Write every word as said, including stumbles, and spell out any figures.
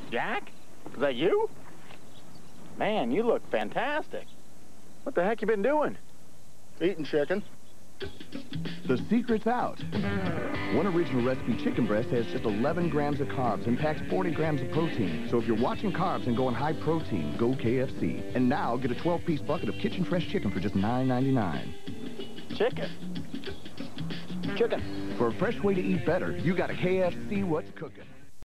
Jack? Is that you? Man, you look fantastic. What the heck you been doing? Eating chicken. The secret's out. One original recipe chicken breast has just eleven grams of carbs and packs forty grams of protein. So if you're watching carbs and going high protein, go K F C. And now get a twelve piece bucket of kitchen fresh chicken for just nine ninety-nine. Chicken? Chicken. For a fresh way to eat better, you got a K F C What's Cooking.